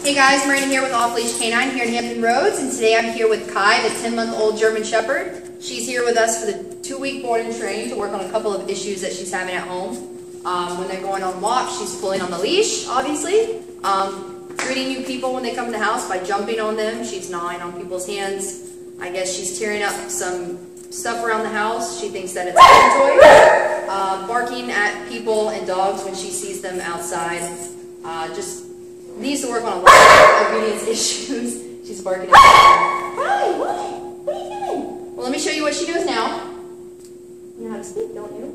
Hey guys, Marina here with Off Leash Canine here in Hampton Roads, and today I'm here with Kai, the 10-month-old German Shepherd. She's here with us for the 2-week board and train to work on a couple of issues that she's having at home. When they're going on walks, she's pulling on the leash, obviously. Greeting new people when they come in the house by jumping on them. She's gnawing on people's hands. I guess she's tearing up some stuff around the house. She thinks that it's a toy. Barking at people and dogs when she sees them outside. Just needs to work on a lot of obedience issues. She's barking at me. Riley, what? What are you doing? Well, let me show you what she does now. You know how to speak, don't you?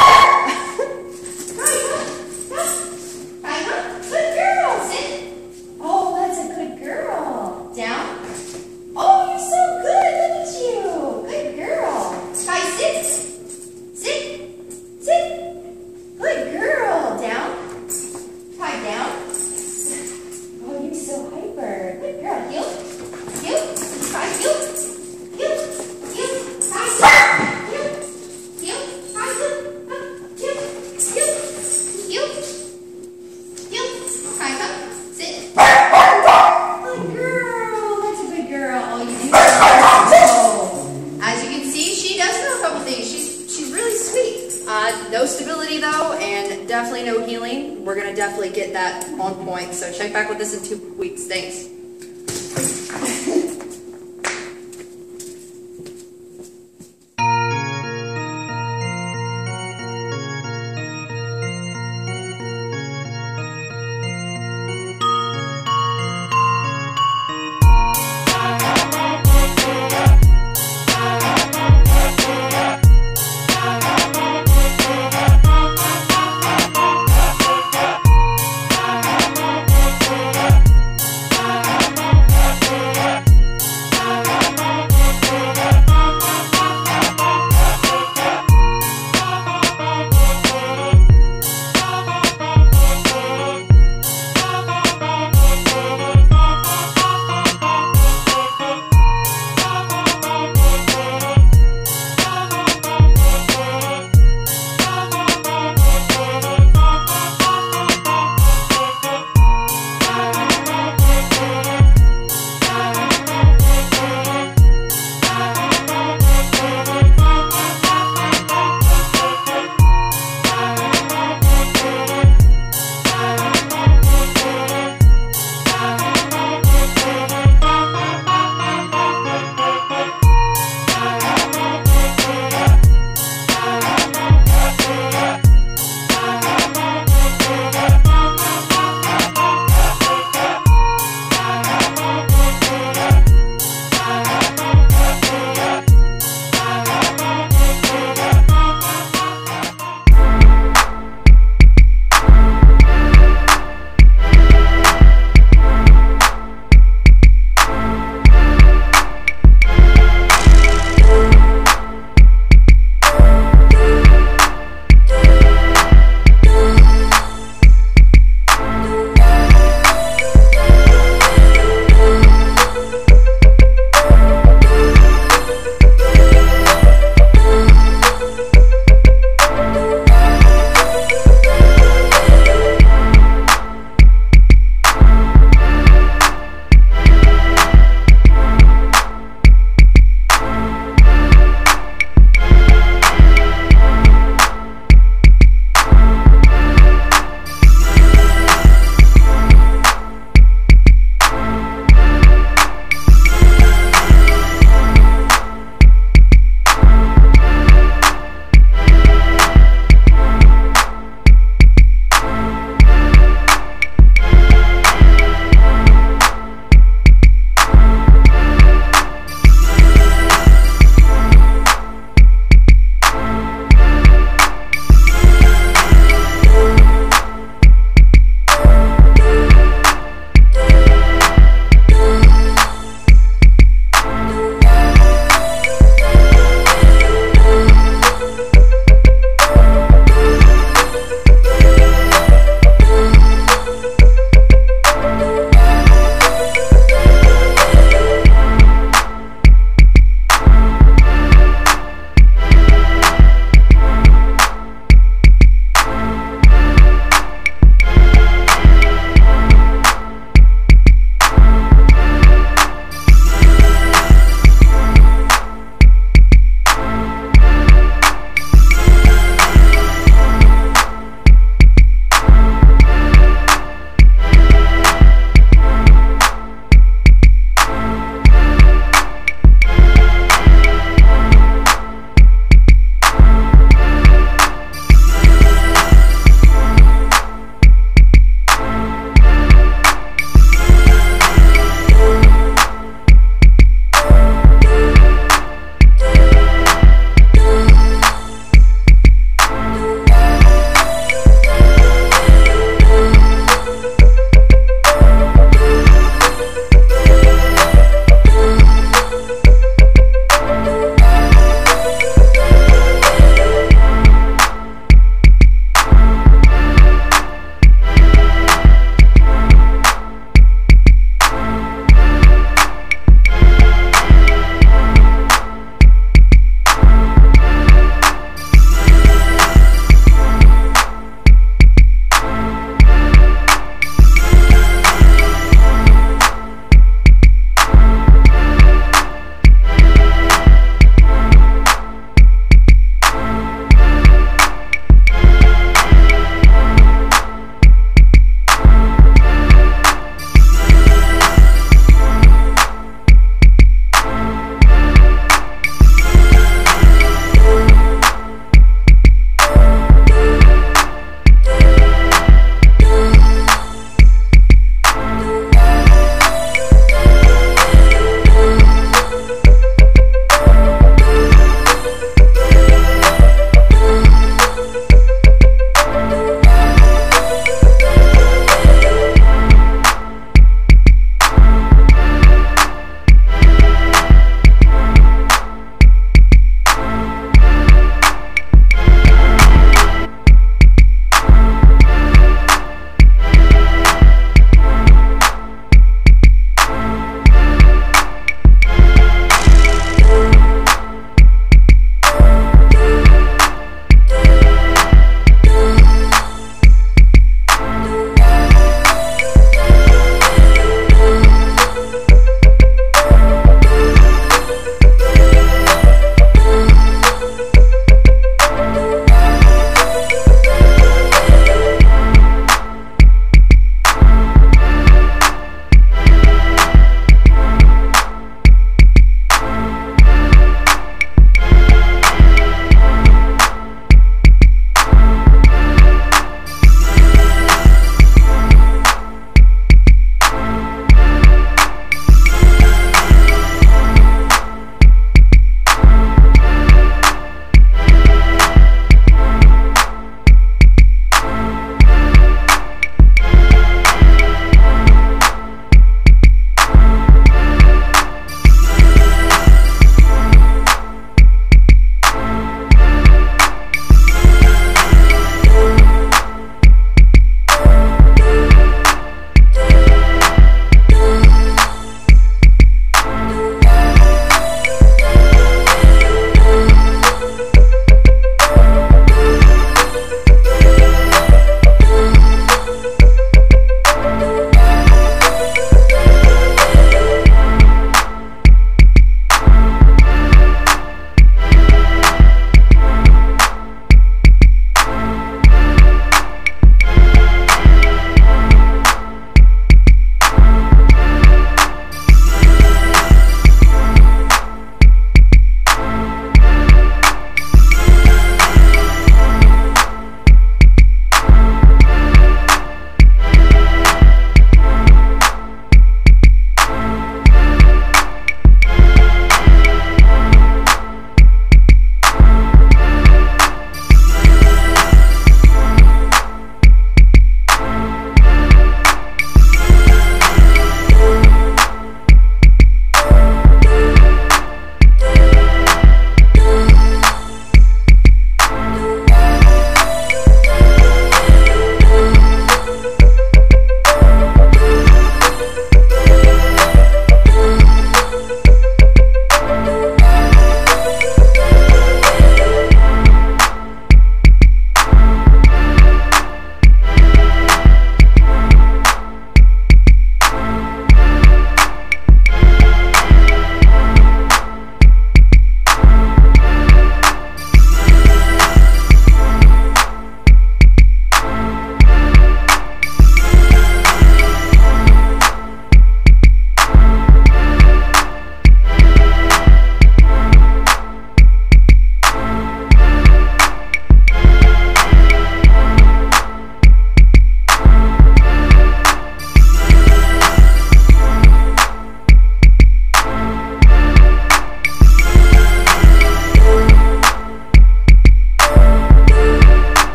Good girl. Sit. Oh, that's a good girl. Down. Oh, you're so good. Look at you. Good girl. Kai, sit. Sit. Sit. Good girl. Down. Kai, down. Oh, you're so hyper. Good girl. Heel. Heel. Kai, heel. Heel. Heel. Kai, heel. Heel. Kai, heel. Heel. Heel. Heel. Heel. Kai, come. Sit. Good girl. That's a good girl. Oh, you do so well. As you can see, she does know a couple things. She's really sweet. No stability though, and definitely no healing. We're gonna definitely get that on point. So check back with us in 2 weeks. Thanks.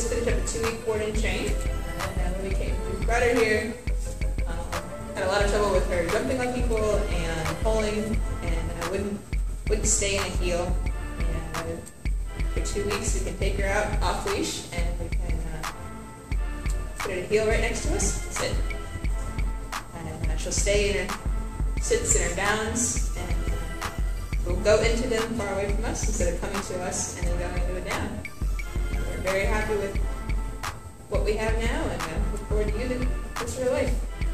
just finished up a 2-week board and train, and when we brought her here, had a lot of trouble with her jumping on people and pulling, and wouldn't stay in a heel. And for 2 weeks, we can take her out off leash, and we can put her in a heel right next to us, sit, and she'll stay in her sits and her downs, and we'll go into them far away from us instead of coming to us and then going into a down. We're very happy with what we have now, and look forward to using the rest of her life.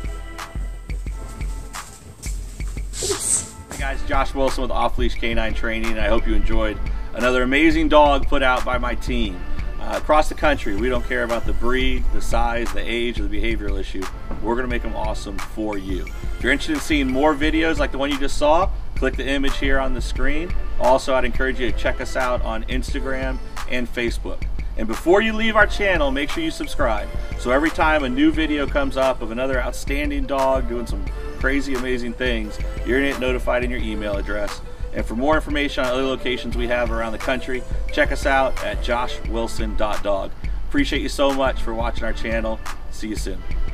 Hey guys, Josh Wilson with Off Leash Canine Training, and I hope you enjoyed another amazing dog put out by my team. Across the country, we don't care about the breed, the size, the age, or the behavioral issue. We're going to make them awesome for you. If you're interested in seeing more videos like the one you just saw, click the image here on the screen. Also, I'd encourage you to check us out on Instagram and Facebook. And before you leave our channel, make sure you subscribe. So every time a new video comes up of another outstanding dog doing some crazy, amazing things, you're going to get notified in your email address. And for more information on other locations we have around the country, check us out at joshwilson.dog. Appreciate you so much for watching our channel. See you soon.